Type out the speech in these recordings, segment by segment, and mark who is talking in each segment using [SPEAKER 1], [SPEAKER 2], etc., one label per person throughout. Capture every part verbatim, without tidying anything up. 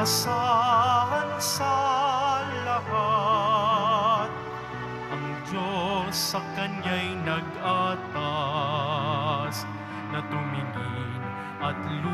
[SPEAKER 1] Maasahan sa lahat, ang Diyos sa Kanya'y nag-atas, na tumingin at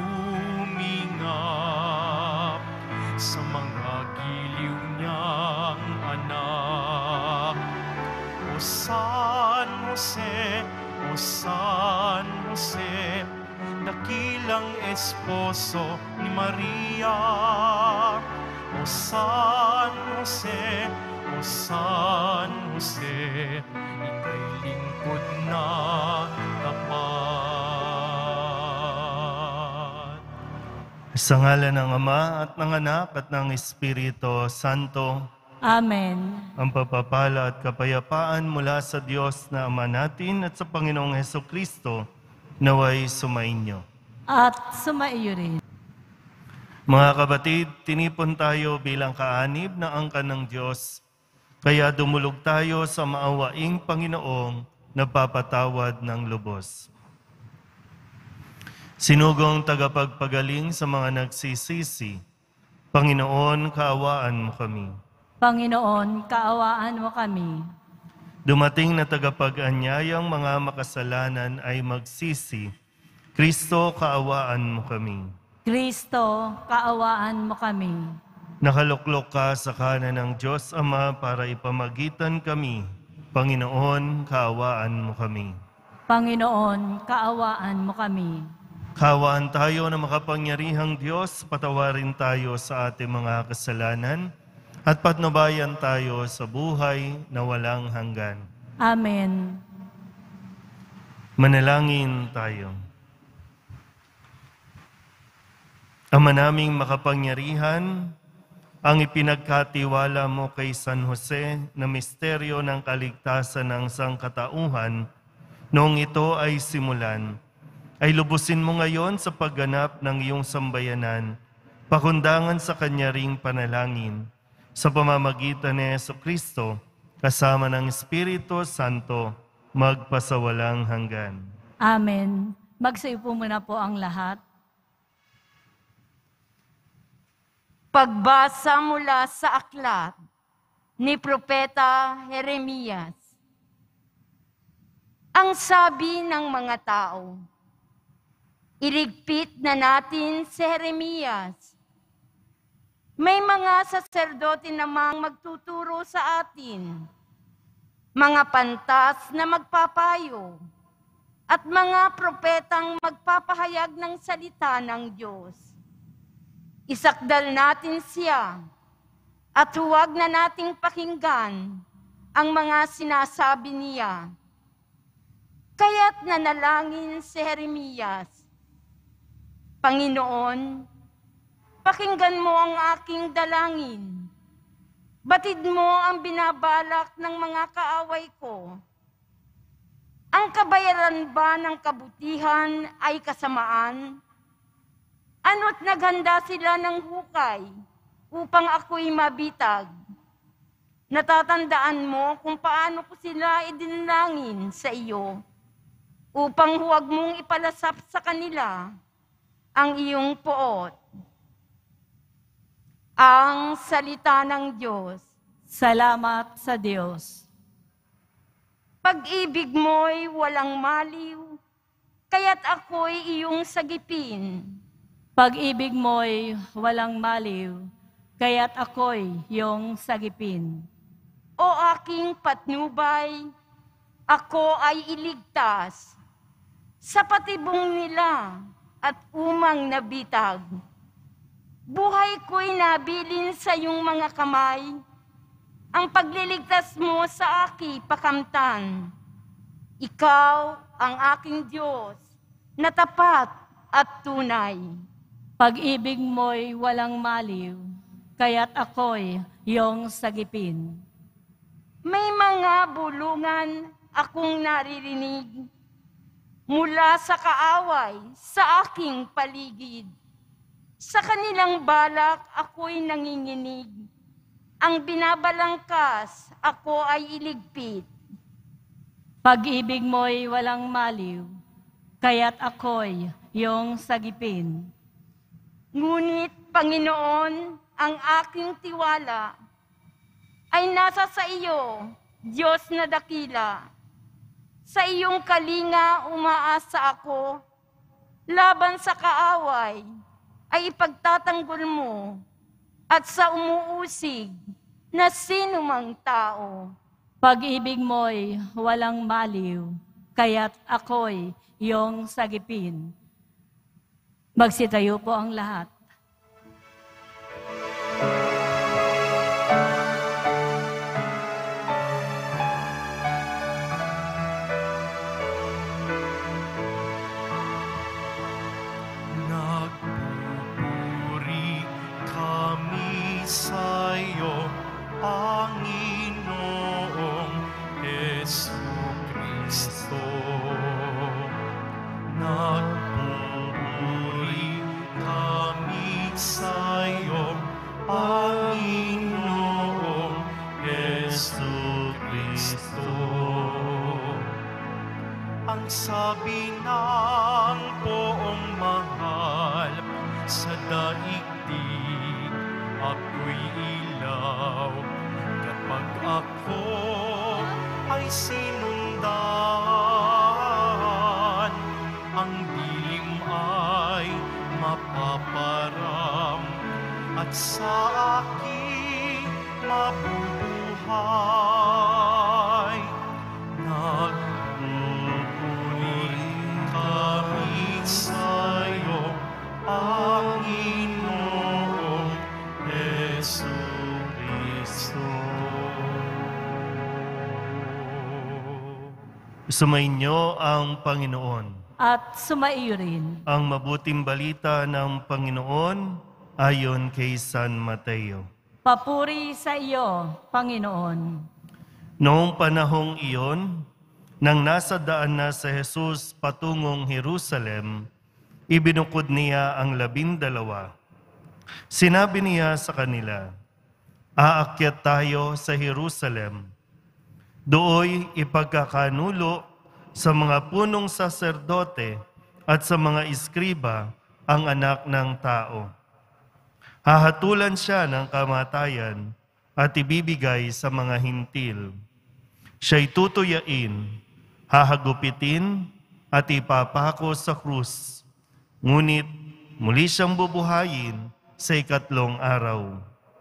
[SPEAKER 1] lumingap sa mga giliw niyang anak. O San Jose, O San Jose, dakilang esposo ni Maria. O San Jose, O San Jose, ika'y lingkod na tapat. Sa ngalan ng Ama at ng Anak at ng Espiritu Santo.
[SPEAKER 2] Amen.
[SPEAKER 1] Ang pagpapala at kapayapaan mula sa Diyos na Ama natin at sa Panginoong Hesukristo naway sumainyo.
[SPEAKER 2] At sumaiyo rin.
[SPEAKER 1] Mga kapatid, tinipon tayo bilang kaanib na angkan ng Diyos, kaya dumulog tayo sa maawaing Panginoong nagpapatawad ng lubos. Sinugong tagapagpagaling sa mga nagsisisi, Panginoon, kaawaan mo kami.
[SPEAKER 2] Panginoon, kaawaan mo kami.
[SPEAKER 1] Dumating na tagapag-anyayang mga makasalanan ay magsisi, Kristo, kaawaan mo kami.
[SPEAKER 2] Kristo, kaawaan mo kami.
[SPEAKER 1] Nakaluklok ka sa kanan ng Diyos Ama para ipamagitan kami. Panginoon, kaawaan mo kami.
[SPEAKER 2] Panginoon, kaawaan mo kami.
[SPEAKER 1] Kaawaan tayo na makapangyarihang Diyos, patawarin tayo sa ating mga kasalanan at patnubayan tayo sa buhay na walang hanggan.
[SPEAKER 2] Amen.
[SPEAKER 1] Manalangin tayo. Ama naming makapangyarihan, ang ipinagkatiwala mo kay San Jose na misteryo ng kaligtasan ng sangkatauhan, noong ito ay simulan, ay lubusin mo ngayon sa pagganap ng iyong sambayanan, pakundangan sa kanya ring panalangin, sa pamamagitan ni Jesucristo, kasama ng Espiritu Santo, magpasawalang hanggan.
[SPEAKER 2] Amen. Magsiupo muna po ang lahat.
[SPEAKER 3] Pagbasa mula sa aklat ni Propeta Jeremias. Ang sabi ng mga tao, iligpit na natin si Jeremias. May mga saserdote namang magtuturo sa atin, mga pantas na magpapayo, at mga propetang magpapahayag ng salita ng Diyos. Isakdal natin siya at huwag na nating pakinggan ang mga sinasabi niya. Kaya't nanalangin si Jeremias, Panginoon, pakinggan mo ang aking dalangin. Batid mo ang binabalak ng mga kaaway ko. Ang kabayaran ba ng kabutihan ay kasamaan? Ano't naghanda sila ng hukay upang ako'y mabitag? Natatandaan mo kung paano ko sila idinalangin sa iyo upang huwag mong ipalasap sa kanila ang iyong poot. Ang salita ng Diyos.
[SPEAKER 2] Salamat sa Diyos.
[SPEAKER 3] Pag-ibig mo'y walang maliw, kaya't ako'y iyong sagipin.
[SPEAKER 2] Pag-ibig mo'y walang maliw, kaya't ako'y iyong sagipin.
[SPEAKER 3] O aking patnubay, ako ay iligtas sa patibong nila at umang nabitag. Buhay ko'y nabilin sa iyong mga kamay, ang pagliligtas mo sa aki pakamtan. Ikaw ang aking Diyos na tapat at tunay.
[SPEAKER 2] Pag-ibig mo'y walang maliw, kaya't ako'y iyong sagipin.
[SPEAKER 3] May mga bulungan akong naririnig mula sa kaaway sa aking paligid. Sa kanilang balak ako'y nanginginig. Ang binabalangkas ako ay iligpit.
[SPEAKER 2] Pag-ibig mo'y walang maliw, kaya't ako'y iyong sagipin.
[SPEAKER 3] Ngunit, Panginoon, ang aking tiwala ay nasa sa iyo, Diyos na dakila. Sa iyong kalinga umaasa ako, laban sa kaaway ay ipagtatanggol mo, at sa umuusig na sinumang tao.
[SPEAKER 2] Pag-ibig mo'y walang maliw, kaya't ako'y iyong sagipin. Magsitayo po ang lahat.
[SPEAKER 1] Nagpupuri kami sa'yo, Panginoong Jesucristo. Nagpupuri kami sa'yo, Panginoong Jesucristo. Ang sabi ng poong mahal sa daigdig, ako'y ilaw kapag ako ay sinundan. Ang dilim ay mapaparam at sa aking mabubuhay. Nagpupuri kami sa'yo, Panginoong Jesucristo. Sumainyo ang Panginoon.
[SPEAKER 2] At sumaiyo rin.
[SPEAKER 1] Ang mabuting balita ng Panginoon ayon kay San Mateo.
[SPEAKER 2] Papuri sa iyo, Panginoon.
[SPEAKER 1] Noong panahong iyon, nang nasa daan na sa Jesus patungong Jerusalem, ibinukod niya ang labindalawa. Sinabi niya sa kanila, "Aakyat tayo sa Jerusalem. Dooy ipagkakanulo sa mga punong saserdote at sa mga iskriba ang anak ng tao. Hahatulan siya ng kamatayan at ibibigay sa mga hintil. Siya'y tutuyain, hahagupitin at ipapako sa krus. Ngunit muli siyang bubuhayin sa ikatlong araw."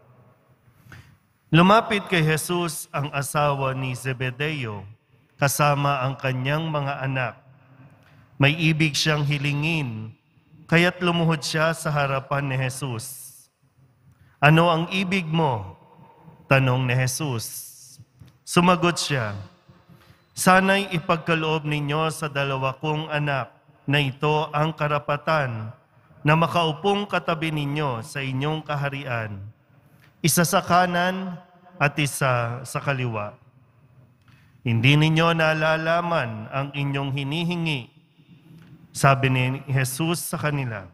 [SPEAKER 1] Lumapit kay Jesus ang asawa ni Zebedeo kasama ang kanyang mga anak. May ibig siyang hilingin, kaya't lumuhod siya sa harapan ni Jesus. "Ano ang ibig mo?" tanong ni Jesus. Sumagot siya, "Sana'y ipagkaloob ninyo sa dalawa kong anak na ito ang karapatan na makaupong katabi ninyo sa inyong kaharian. Isa sa kanan at isa sa kaliwa. Hindi ninyo nalalaman ang inyong hinihingi." Sabi ni Jesus sa kanila,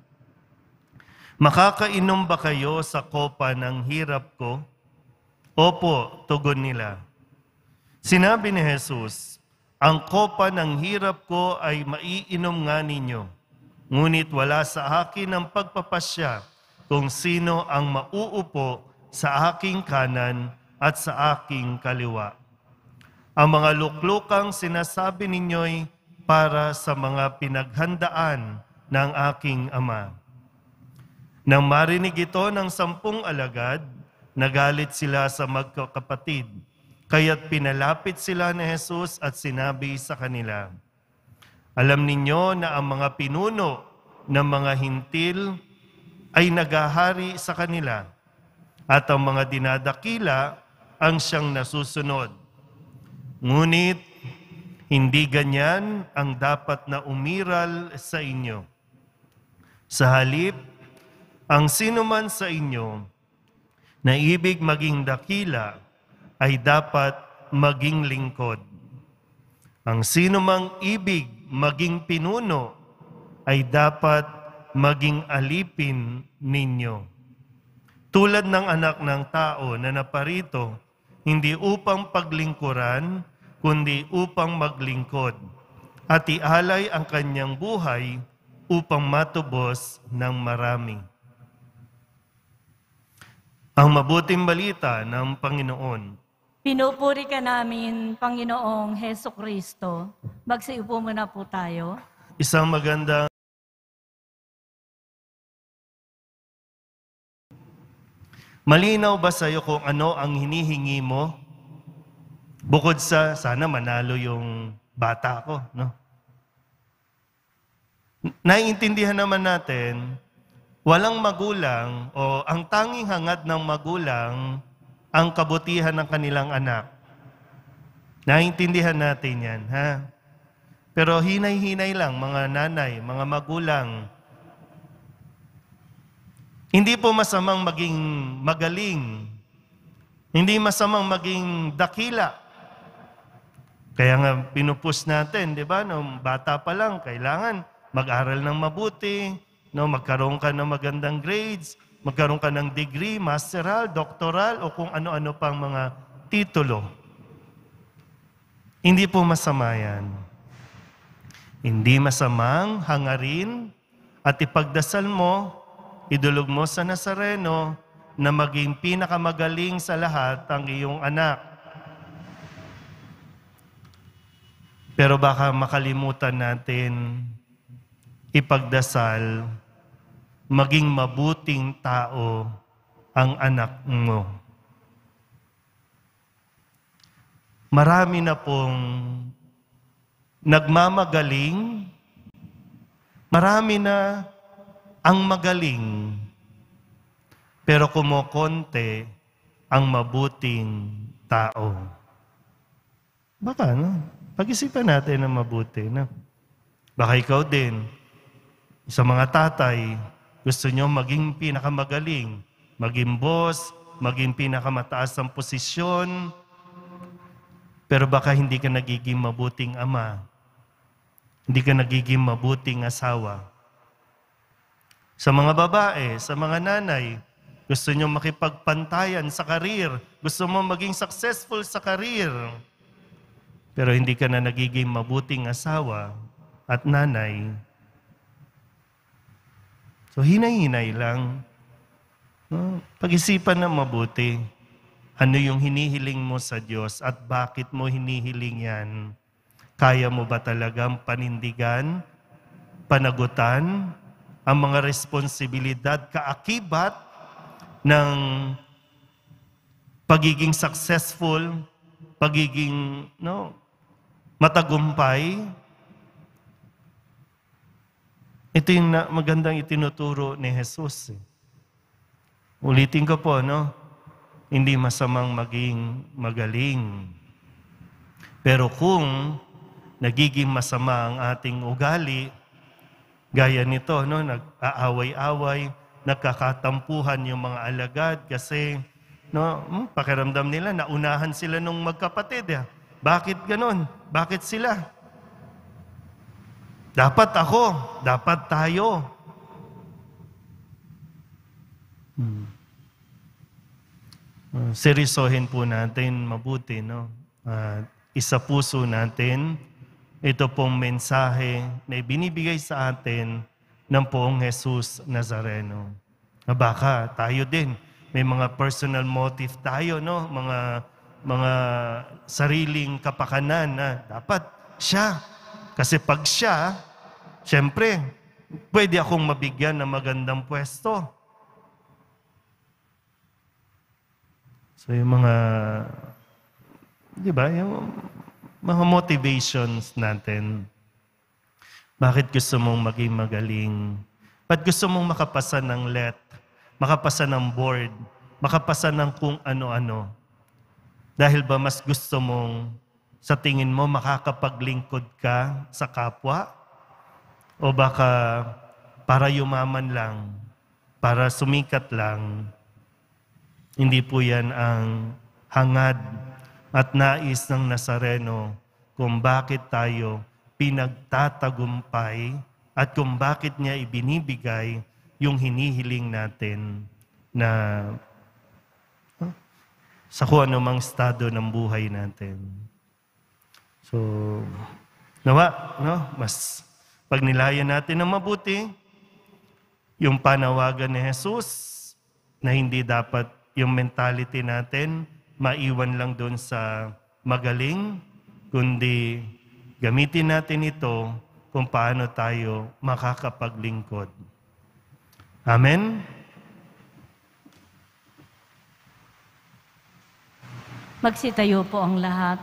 [SPEAKER 1] "Makakainom ba kayo sa kopa ng hirap ko?" "Opo," tugon nila. Sinabi ni Jesus, "Ang kopa ng hirap ko ay maiinom nga ninyo, ngunit wala sa akin ang pagpapasya kung sino ang mauupo sa aking kanan at sa aking kaliwa. Ang mga luklukang sinasabi ninyo'y para sa mga pinaghandaan ng aking Ama." Nang marinig ito ng sampung alagad, nagalit sila sa magkakapatid, kaya't pinalapit sila ni Jesus at sinabi sa kanila, "Alam ninyo na ang mga pinuno ng mga hintil ay nagahari sa kanila, at ang mga dinadakila ang siyang nasusunod. Ngunit hindi ganyan ang dapat na umiral sa inyo. Sa halip, ang sinuman sa inyo na ibig maging dakila ay dapat maging lingkod. Ang sinumang ibig maging pinuno ay dapat maging alipin ninyo. Tulad ng anak ng tao na naparito, hindi upang paglingkuran, kundi upang maglingkod, at ialay ang kanyang buhay upang matubos ng marami." Ang mabuting balita ng Panginoon.
[SPEAKER 2] Pinupuri ka namin, Panginoong Heso Kristo. Magsiupo muna po tayo.
[SPEAKER 1] Isang magandang malinaw ba sa iyo kung ano ang hinihingi mo? Bukod sa sana manalo yung bata ko, no? Naiintindihan naman natin, walang magulang o ang tanging hangad ng magulang ang kabutihan ng kanilang anak. Naiintindihan natin yan, ha? Pero hinay-hinay lang, mga nanay, mga magulang. Hindi po masamang maging magaling. Hindi masamang maging dakila. Kaya nga pinupush natin, di ba? Nung bata pa lang, kailangan mag-aral ng mabuti, no? Magkaroon ka ng magandang grades, magkaroon ka ng degree, masteral, doctoral, o kung ano-ano pang mga titulo. Hindi po masama yan. Hindi masamang hangarin at ipagdasal mo, idulog mo sa Nazareno na maging pinakamagaling sa lahat ang iyong anak. Pero baka makalimutan natin ipagdasal, maging mabuting tao ang anak mo. Marami na pong nagmamagaling, marami na ang magaling, pero kumukonte ang mabuting tao. Baka, no? Pag-isipan natin ng mabuti, no? Baka ikaw din, sa mga tatay, gusto nyo maging pinakamagaling, maging boss, maging pinakamataas ang posisyon, pero baka hindi ka nagiging mabuting ama, hindi ka nagiging mabuting asawa. Sa mga babae, sa mga nanay, gusto nyo makipagpantayan sa karir, gusto mo maging successful sa karir, pero hindi ka na nagiging mabuting asawa at nanay. So hinay-hinay lang. No? Pag-isipan na mabuti. Ano yung hinihiling mo sa Diyos at bakit mo hinihiling yan? Kaya mo ba talagang panindigan, panagutan, ang mga responsibilidad, kaakibat ng pagiging successful, pagiging no, matagumpay? Ito yung na, magandang itinuturo ni Jesus. Eh. Ulitin ko po, no? Hindi masamang maging magaling. Pero kung nagiging masama ang ating ugali, gaya nito, no? Nag-aaway-away, nagkakatampuhan yung mga alagad kasi no, hmm, pakiramdam nila, naunahan sila nung magkapatid. Eh. Bakit ganon? Bakit sila? Dapat ako, dapat tayo. Hmm. Uh, seryosohin po natin mabuti, no? Uh, isa puso natin ito pong mensahe na ibinibigay sa atin ng poong Jesus Nazareno. Na baka tayo din, may mga personal motive tayo, no? Mga, mga sariling kapakanan na dapat siya. Kasi pag siya, siyempre, pwede akong mabigyan ng magandang pwesto. So yung mga, di ba, yung mga motivations natin. Bakit gusto mong maging magaling? Ba't gusto mong makapasa ng L E T, makapasa ng board, makapasa ng kung ano-ano? Dahil ba mas gusto mong, sa tingin mo, makakapaglingkod ka sa kapwa? O baka para yumaman lang, para sumikat lang? Hindi po yan ang hangad at nais ng Nazareno kung bakit tayo pinagtatagumpay at kung bakit niya ibinibigay yung hinihiling natin na huh, sa kung anumang estado ng buhay natin. So, nawa, no? Mas pagnilayan natin ng mabuti yung panawagan ni Jesus na hindi dapat yung mentality natin maiwan lang doon sa magaling, kundi gamitin natin ito kung paano tayo makakapaglingkod. Amen?
[SPEAKER 2] Magsitayo po ang lahat.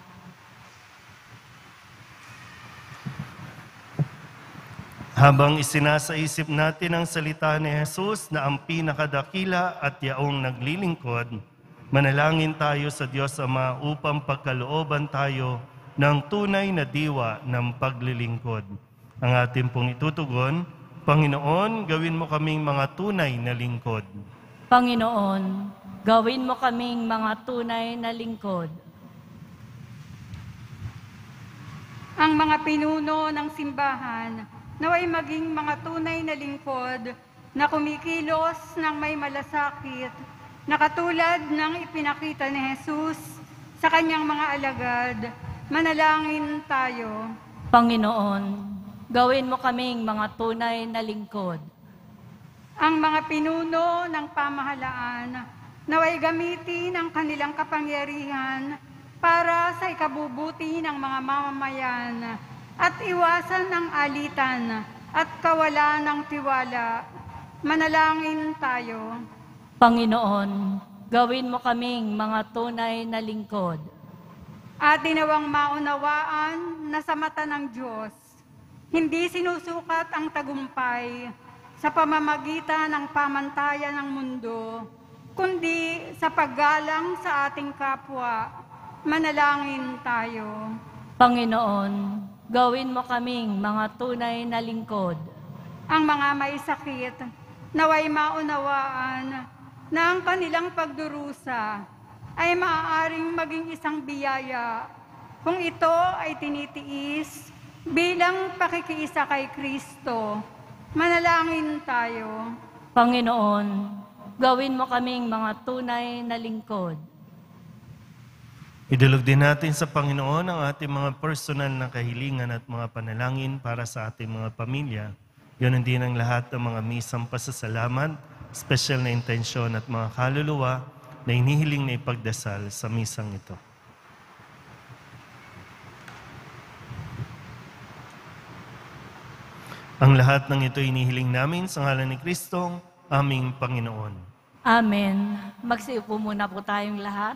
[SPEAKER 1] Habang isinasaisip natin ang salita ni Jesus na ang pinakadakila at yaong naglilingkod, manalangin tayo sa Diyos Ama upang pagkalooban tayo ng tunay na diwa ng paglilingkod. Ang ating pong itutugon, Panginoon, gawin mo kaming mga tunay na lingkod.
[SPEAKER 2] Panginoon, gawin mo kaming mga tunay na lingkod.
[SPEAKER 4] Ang mga pinuno ng simbahan naway maging mga tunay na lingkod na kumikilos ng may malasakit na katulad ng ipinakita ni Jesus sa kanyang mga alagad. Manalangin tayo.
[SPEAKER 2] Panginoon, gawin mo kaming mga tunay na lingkod.
[SPEAKER 4] Ang mga pinuno ng pamahalaan naway gamitin ang kanilang kapangyarihan para sa ikabubuti ng mga mamamayan at iwasan ang alitan at kawalan ng tiwala. Manalangin tayo.
[SPEAKER 2] Panginoon, gawin mo kaming mga tunay na lingkod.
[SPEAKER 4] At dinawang maunawaan na sa mata ng Diyos, hindi sinusukat ang tagumpay sa pamamagitan ng pamantayan ng mundo, kundi sa paggalang sa ating kapwa. Manalangin tayo.
[SPEAKER 2] Panginoon, gawin mo kaming mga tunay na lingkod.
[SPEAKER 4] Ang mga may sakit, naway maunawaan na ang kanilang pagdurusa ay maaaring maging isang biyaya kung ito ay tinitiis bilang pakikiisa kay Kristo. Manalangin tayo.
[SPEAKER 2] Panginoon, gawin mo kaming mga tunay na lingkod.
[SPEAKER 1] Idulog din natin sa Panginoon ang ating mga personal na kahilingan at mga panalangin para sa ating mga pamilya. Yun din ang lahat ng mga misang pasasalamat, special na intensyon at mga kaluluwa na inihiling na ipagdasal sa misang ito. Ang lahat ng ito inihiling namin sa ngalan ni Kristong aming Panginoon.
[SPEAKER 2] Amen. Magsiupo muna po tayong lahat.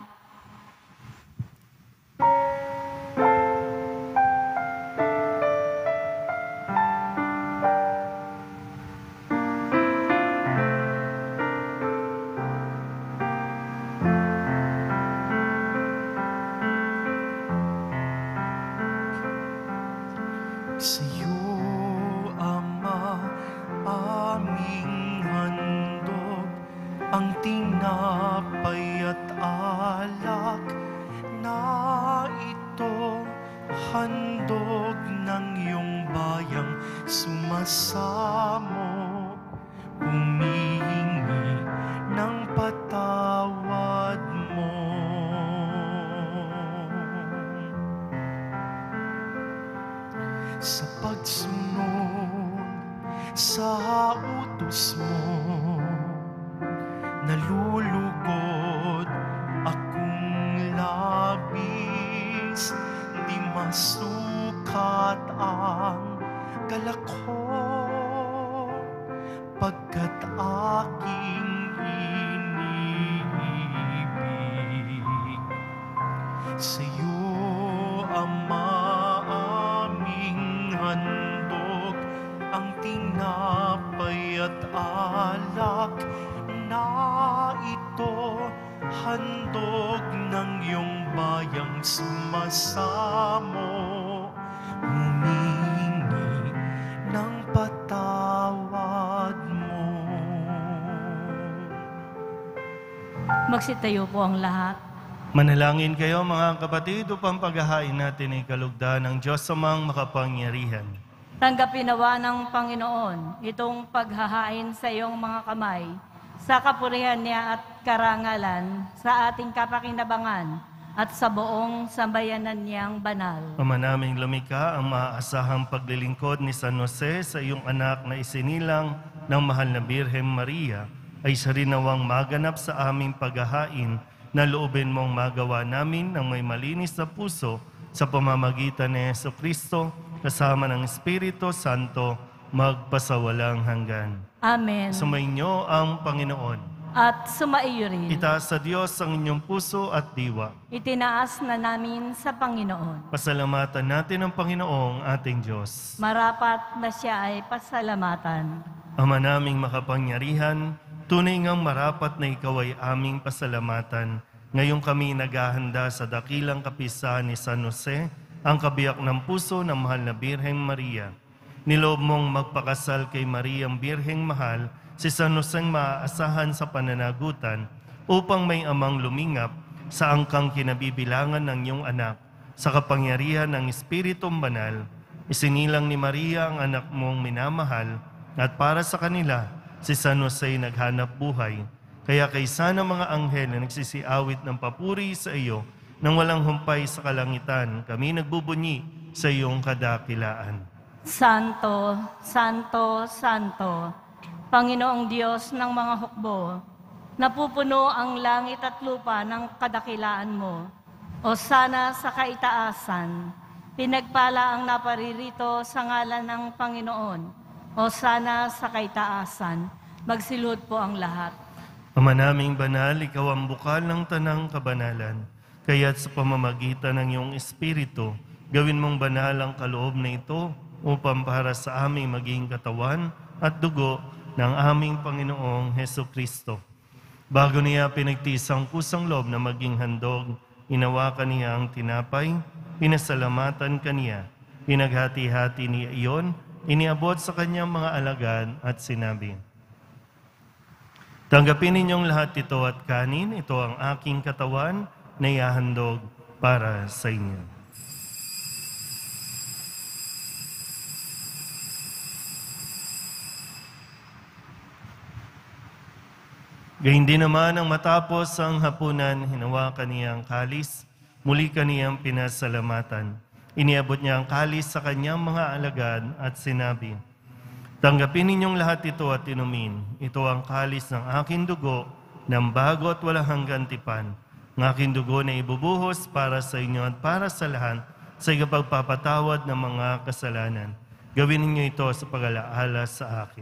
[SPEAKER 5] Sa'yo, Ama, aming handog, ang tinapay at alak na ito, handog ng iyong bayang sumasamo, humihingi ng patawad mo. Sa pagsunod sa utos mo, nalulugod akong labis, di masukat ang galak ko, pagkat aking iniibig. Sa'yo, Ama, aming handog, ang tinapay at alak na ito, handog ng iyong bayang sumasamo, humingi ng patawad mo.
[SPEAKER 2] Magsitayo po ang lahat.
[SPEAKER 1] Manalangin kayo mga kapatid upang paghahain natin ay kalugdan ng Diyos Amang makapangyarihan.
[SPEAKER 2] Tanggapin nawa ng Panginoon itong paghahain sa iyong mga kamay, sa kapurihan niya at karangalan, sa ating kapakinabangan, at sa buong sambayanan niyang banal.
[SPEAKER 1] Ama naming lumikha, ang maaasahang paglilingkod ni San Jose sa iyong anak na isinilang ng mahal na Birhen Maria, ay siya rin nawang maganap sa aming paghahain na loobin mong magawa namin ng may malinis na puso sa pamamagitan ni Yesu Kristo kasama ng Espiritu Santo magpasawalang hanggan.
[SPEAKER 2] Amen.
[SPEAKER 1] Sumainyo ang Panginoon.
[SPEAKER 2] At sumaiyo rin.
[SPEAKER 1] Itaas sa Diyos ang inyong puso at diwa.
[SPEAKER 2] Itinaas na namin sa Panginoon.
[SPEAKER 1] Pasalamatan natin ang Panginoong ating Diyos.
[SPEAKER 2] Marapat na siya ay pasalamatan.
[SPEAKER 1] Ama naming makapangyarihan, tunay ngang marapat na ikaw ay aming pasalamatan. Ngayong kami naghahanda sa dakilang kapisahan ni San Jose, ang kabiyak ng puso ng mahal na Birheng Maria. Niloob mong magpakasal kay Mariang Birheng Mahal, si San Joseng maaasahan sa pananagutan upang may amang lumingap sa angkang kinabibilangan ng iyong anak sa kapangyarihan ng Espiritong Banal. Isinilang ni Maria ang anak mong minamahal at para sa kanila si San Jose naghanap buhay. Kaya kaysa ng mga anghel na nagsisiawit ng papuri sa iyo nang walang humpay sa kalangitan, kami nagbubunyi sa iyong kadakilaan.
[SPEAKER 2] Santo, Santo, Santo, Panginoong Diyos ng mga hukbo, napupuno ang langit at lupa ng kadakilaan mo. O sana sa kaitaasan, pinagpala ang naparirito sa ngalan ng Panginoon. O sana sa kaitaasan, magsilod po ang lahat.
[SPEAKER 1] Ama naming banal, ikaw ang bukal ng tanang kabanalan. Kaya't sa pamamagitan ng iyong Espiritu, gawin mong banal ang kaloob na ito upang para sa aming maging katawan at dugo ng aming Panginoong Heso Kristo. Bago niya pinagtisang kusang loob na maging handog, inawakan niya ang tinapay, pinasalamatan kaniya, pinaghati-hati niya iyon, iniabot sa kanyang mga alagad at sinabi, tanggapin ninyong lahat ito at kanin, ito ang aking katawan na ihahandog para sa inyo. Gayun din naman ang matapos ang hapunan, hinawakan niya ang kalis, muli kaniyang pinasalamatan. Iniabot niya ang kalis sa kanyang mga alagad at sinabi, tanggapin ninyong lahat ito at inumin. Ito ang kalis ng aking dugo, ng bago at walang hanggang tipan. Ng aking dugo na ibubuhos para sa inyo at para sa lahat sa ikapagpapatawad ng mga kasalanan. Gawin ninyo ito sa pag-alaala sa akin.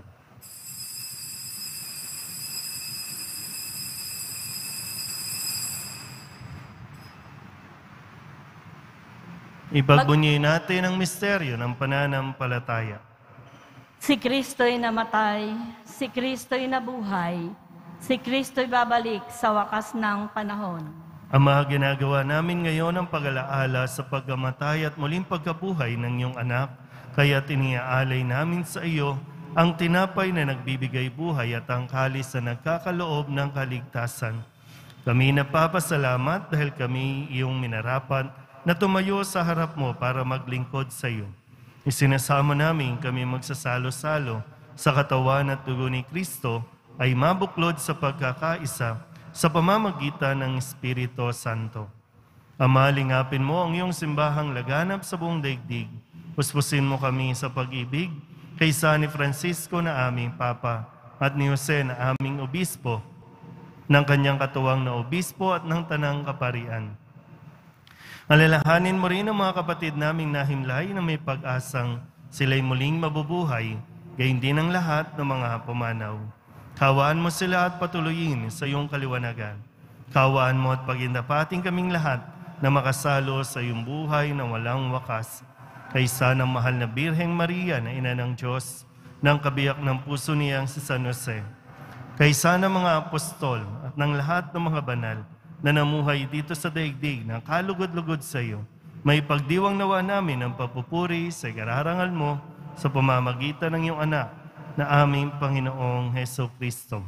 [SPEAKER 1] Ipagbunyi natin ang misteryo ng pananampalataya.
[SPEAKER 2] Si Kristo'y namatay, si Kristo'y nabuhay, si Kristo'y babalik sa wakas ng panahon.
[SPEAKER 1] Ama, ginagawa namin ngayon ang pag-alaala sa pagkamatay at muling pagkabuhay ng iyong anak, kaya tiniaalay namin sa iyo ang tinapay na nagbibigay buhay at ang kalis na nagkakaloob ng kaligtasan. Kami napapasalamat dahil kami iyong minarapat na tumayo sa harap mo para maglingkod sa iyo. Isinasama namin kami magsasalo-salo sa katawan at dugo ni Kristo ay mabuklod sa pagkakaisa sa pamamagitan ng Espiritu Santo. Ama, lingapin mo ang iyong simbahang laganap sa buong daigdig. Puspusin mo kami sa pag-ibig kaysa ni Francisco na aming Papa at ni Jose na aming Obispo, ng kanyang katuwang na Obispo at ng Tanang Kaparian. Alalahanin mo rin ang mga kapatid naming nahimlay na may pag-asang sila'y muling mabubuhay, gayon din ang lahat ng mga pumanaw. Kawaan mo sila at patuloyin sa iyong kaliwanagan. Kawaan mo at pagindapating kaming lahat na makasalo sa iyong buhay na walang wakas. Kaysa ng mahal na Birheng Maria na ina ng Diyos, ng kabiyak ng puso niyang si San Jose. Kaysa ng mga apostol at ng lahat ng mga banal, na namuhay dito sa daigdig na kalugod-lugod sa iyo, may pagdiwang nawa namin ang papupuri sa ikararangal mo sa pamamagitan ng iyong anak na aming Panginoong Heso Kristo.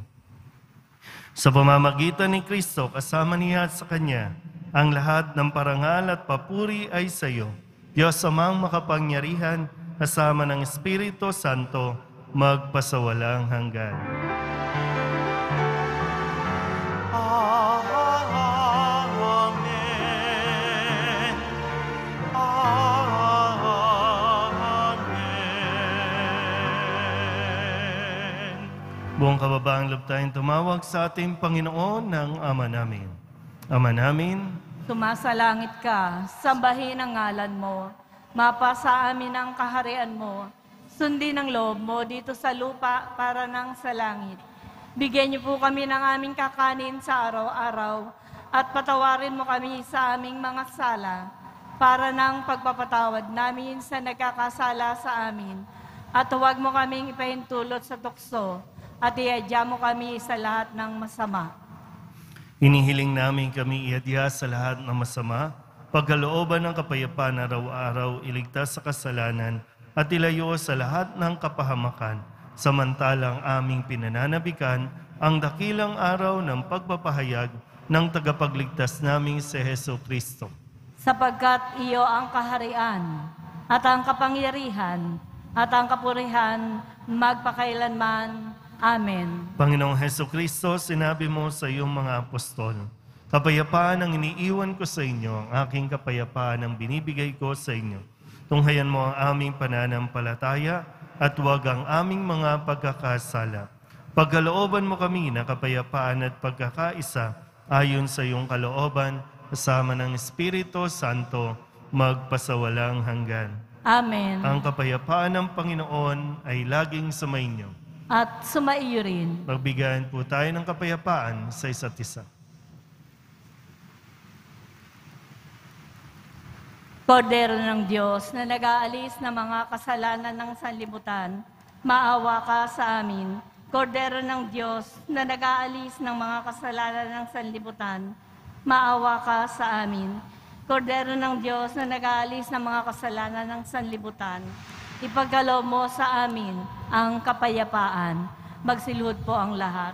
[SPEAKER 1] Sa pamamagitan ni Kristo, kasama niya at sa Kanya, ang lahat ng parangal at papuri ay sa iyo. Diyos amang makapangyarihan, kasama ng Espiritu Santo, magpasawalang hanggan. Buong kababaang loob tayong tumawag sa ating Panginoon ng Ama namin. Ama namin,
[SPEAKER 2] Sumasalangit ka, sambahin ang ngalan mo. Mapasa amin ang kaharian mo. Sundin ang loob mo dito sa lupa para nang sa langit. Bigyan niyo po kami ng aming kakanin sa araw-araw at patawarin mo kami sa aming mga sala para nang pagpapatawad namin sa nagkakasala sa amin. At huwag mo kaming ipahintulot sa tukso at iadya mo kami sa lahat ng masama.
[SPEAKER 1] inihiling namin kami iadya sa lahat ng masama, pagkalooban ng kapayapaan araw-araw, iligtas sa kasalanan, at ilayo sa lahat ng kapahamakan, samantalang aming pinananabikan ang dakilang araw ng pagpapahayag ng tagapagligtas naming si Heso Kristo.
[SPEAKER 2] Sapagkat iyo ang kaharian, at ang kapangyarihan, at ang kapurihan, magpakailanman. Amen.
[SPEAKER 1] Panginoong Heso Kristo, sinabi mo sa iyong mga apostol, kapayapaan ang iniiwan ko sa inyo, ang aking kapayapaan ang binibigay ko sa inyo. Tunghayan mo ang aming pananampalataya at huwag ang aming mga pagkakasala. Pagkalooban mo kami na kapayapaan at pagkakaisa ayon sa iyong kalooban, kasama ng Espiritu Santo, magpasawalang hanggan.
[SPEAKER 2] Amen.
[SPEAKER 1] Ang kapayapaan ng Panginoon ay laging sumainyo.
[SPEAKER 2] At sumaiyo rin.
[SPEAKER 1] Magbigayan po tayo ng kapayapaan sa isa't isa.
[SPEAKER 2] Kordero ng Diyos na nag-aalis ng mga kasalanan ng sanlibutan, maawa ka sa amin. Kordero ng Diyos na nag-aalis ng mga kasalanan ng sanlibutan, maawa ka sa amin. Kordero ng Diyos na nag-aalis ng mga kasalanan ng sanlibutan, ipagkaloob mo sa amin ang kapayapaan. Magsilhod po ang lahat.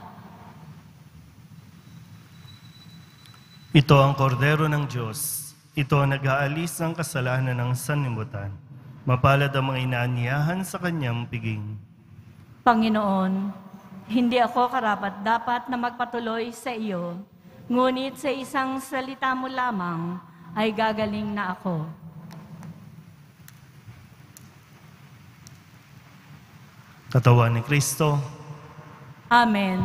[SPEAKER 1] Ito ang kordero ng Diyos. Ito ang nag-aalis ng kasalanan ng sanlibutan. Mapalad ang mga inaanyayahan sa kanyang piging.
[SPEAKER 2] Panginoon, hindi ako karapat-dapat na magpatuloy sa iyo, ngunit sa isang salita mo lamang ay gagaling na ako.
[SPEAKER 1] Katawan ni Kristo.
[SPEAKER 2] Amen.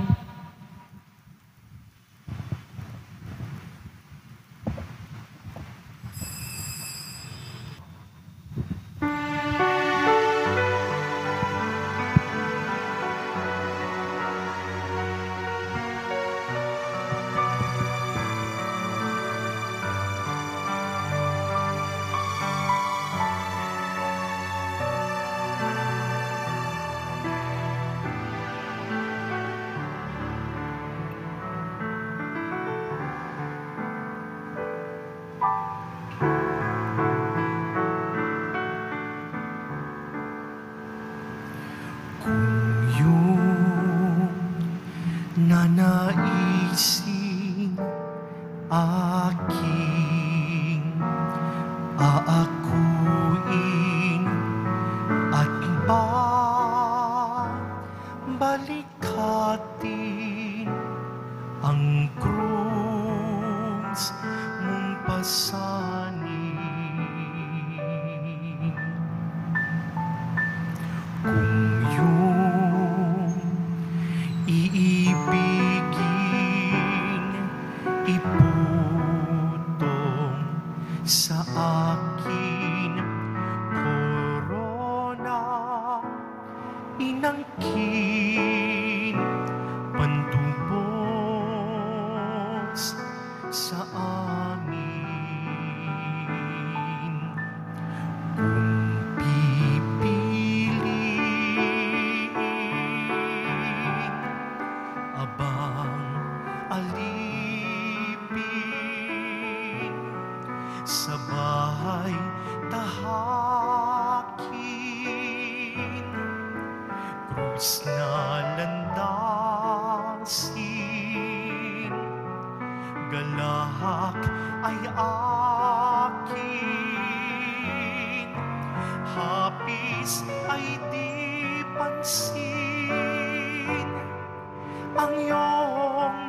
[SPEAKER 5] Nanaisin aking aakuin at babalikatin ang krus mong pasanin. Kung yung iibigin, iputong sa akin korona, inangkin, pantubos sa amin. Kung pipiliin, abang alipin sa bahay tahakin, krus na landasin, galak ay akin, hapis ay di pansin, ang iyong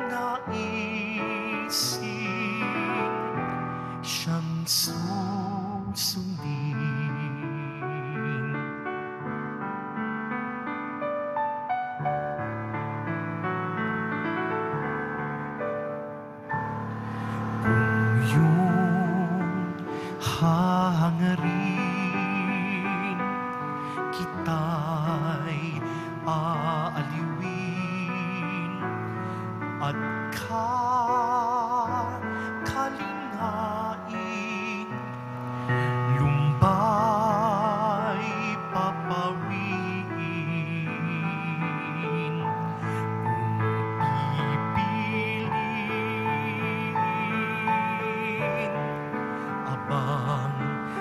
[SPEAKER 5] naisin, siyang susundin. at kakalinain, lumbay papawiin, kung pipiliin, abang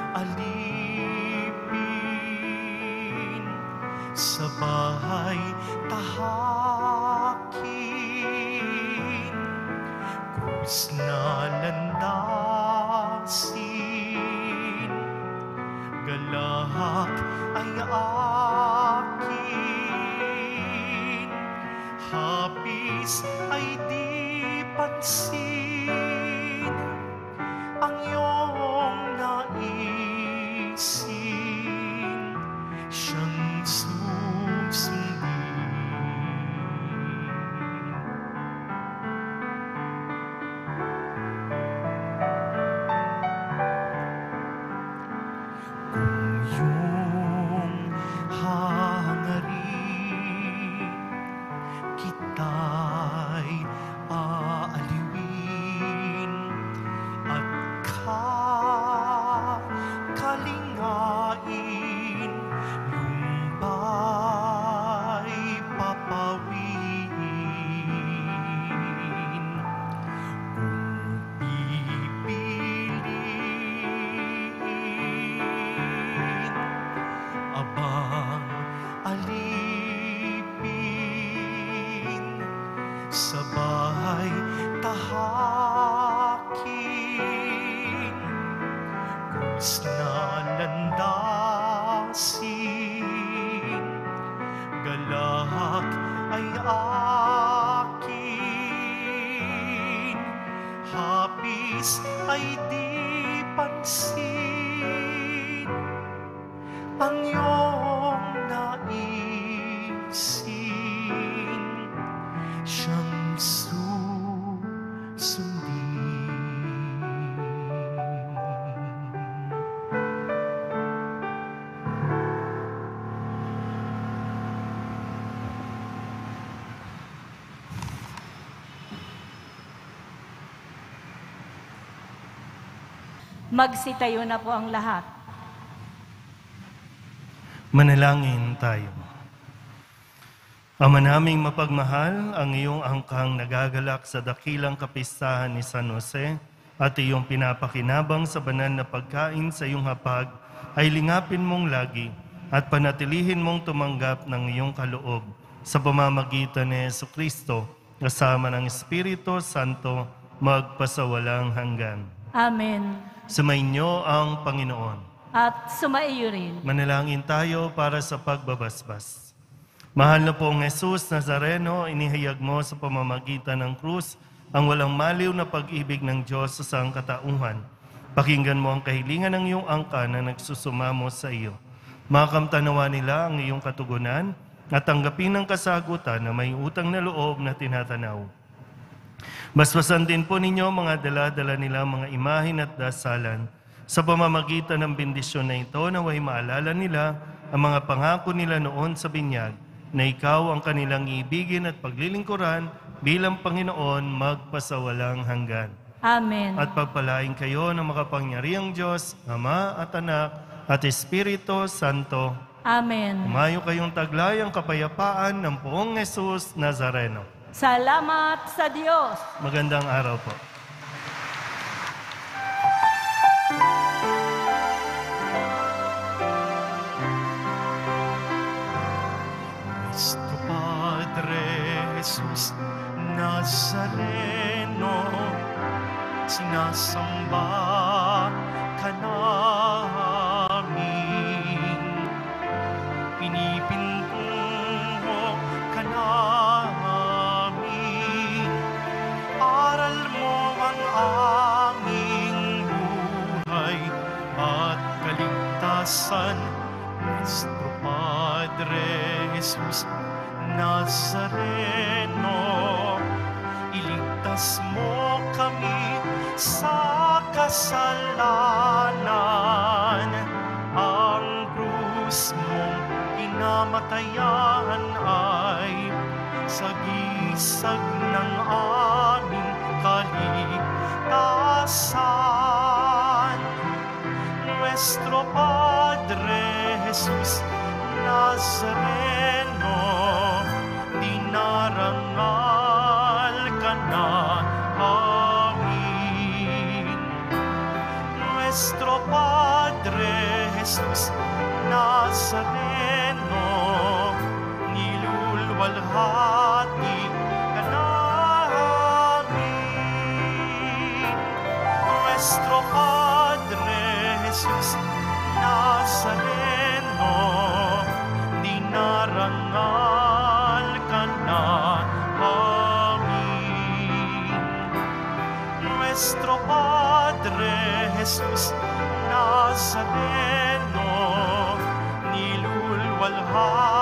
[SPEAKER 5] alipin, sa bahay tahakin, krus na landasin, galak ay akin, hapis ay di pansin, ang iyong naisin, siyang susundin. Kung iyong hangarin, kita'y aaliwin at kakalingain, lumbay papawiin, kung pipiliin, abang alipin, sa bahay tahakin, krus na landasin, galak ay akin, hapis ay di pansin, ang iyong naisin, siyang susundin.
[SPEAKER 2] Magsitayo na po ang lahat.
[SPEAKER 1] Manalangin tayo. Ama naming mapagmahal, ang iyong angkang nagagalak sa dakilang kapistahan ni San Jose at iyong pinapakinabang sa banal na pagkain sa iyong hapag ay lingapin mong lagi at panatilihin mong tumanggap ng iyong kaloob sa pamamagitan ni Jesucristo kasama ng Espiritu Santo magpasawalang hanggan.
[SPEAKER 2] Amen.
[SPEAKER 1] Sumainyo ang Panginoon.
[SPEAKER 2] At sumaiyo rin.
[SPEAKER 1] Manalangin tayo para sa pagbabasbas. Mahal na pong Jesus Nazareno, inihayag mo sa pamamagitan ng krus ang walang maliw na pag-ibig ng Diyos sa sangkatauhan. Pakinggan mo ang kahilingan ng iyong angka na nagsusumamo sa iyo. Makamtanawa nila ang iyong katugunan at tanggapin ang kasagutan na may utang na loob na tinatanaw. Basbasan din po ninyo mga dala-dala nila mga imahin at dasalan sa pamamagitan ng bendisyon na ito naway maalala nila ang mga pangako nila noon sa binyag na ikaw ang kanilang iibigin at paglilingkuran bilang Panginoon magpasawalang hanggan.
[SPEAKER 2] Amen.
[SPEAKER 1] At pagpalain kayo ng makapangyarihang Diyos, Ama at Anak at Espiritu Santo.
[SPEAKER 2] Amen.
[SPEAKER 1] Umayo kayong taglay ang kapayapaan ng poong Jesus Nazareno.
[SPEAKER 2] Salamat sa Diyos.
[SPEAKER 1] Magandang araw po.
[SPEAKER 5] Nuestro Padre Jesus Nazareno, sinasamba ka namin, pinipintuho ka namin, aral mo ang aming buhay at kaligtasan. Nuestro Padre Jesus Nazareno, iligtas mo kami sa kasalanan. Ang krus mong inamatayan ay sagisag ng aming kaligtasan. Nuestro Padre Jesus Nazareno, dinarangal ka na amin. Nuestro Padre Jesus Nazareno, nilulwalhati ka namin. Nuestro Padre Jesus Nazareno, dinarangal ka na amin. Nuestro Padre Jesus Nazareno, nilulwalhati